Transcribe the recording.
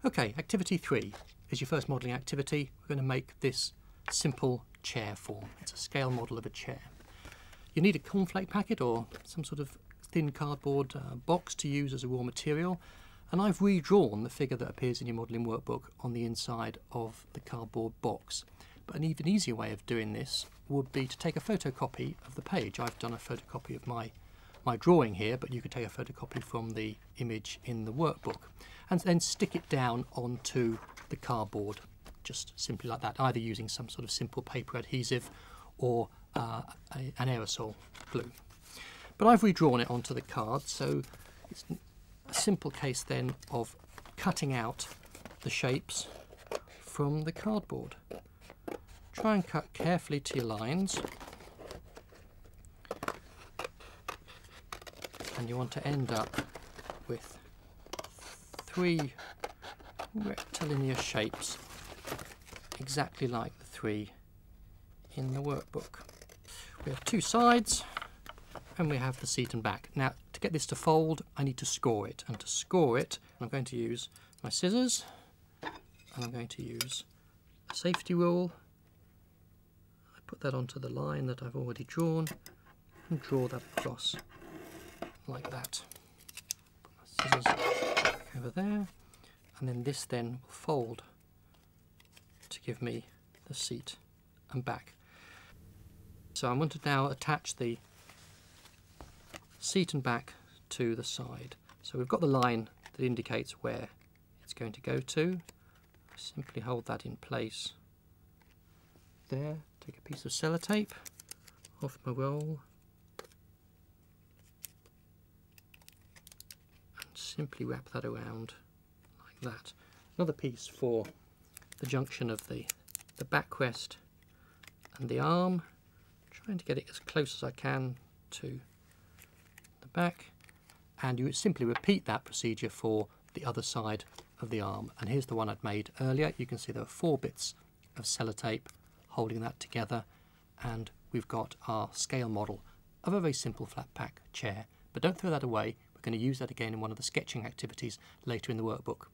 Okay, activity 3 is your first modelling activity. We're going to make this simple chair form. It's a scale model of a chair. You need a cornflake packet or some sort of thin cardboard box to use as a raw material, and I've redrawn the figure that appears in your modelling workbook on the inside of the cardboard box. But an even easier way of doing this would be to take a photocopy of the page. I've done a photocopy of my drawing here, but you could take a photocopy from the image in the workbook and then stick it down onto the cardboard, just simply like that, either using some sort of simple paper adhesive or an aerosol glue. But I've redrawn it onto the card, so it's a simple case then of cutting out the shapes from the cardboard. Try and cut carefully to your lines, and you want to end up with 3 rectilinear shapes exactly like the 3 in the workbook. We have 2 sides and we have the seat and back. Now, to get this to fold, I need to score it, and to score it I'm going to use my scissors and I'm going to use a safety rule. I put that onto the line that I've already drawn and draw that across like that. Put my scissors over there, and then this then will fold to give me the seat and back. So I'm going to now attach the seat and back to the side. So we've got the line that indicates where it's going to go to. I simply hold that in place there, take a piece of sellotape off my roll and simply wrap that around like that. Another piece for the junction of the backrest and the arm, trying to get it as close as I can to the back, and you simply repeat that procedure for the other side of the arm. And here's the one I'd made earlier. You can see there are 4 bits of sellotape holding that together, and we've got our scale model of a very simple flat pack chair. But don't throw that away, we're going to use that again in one of the sketching activities later in the workbook.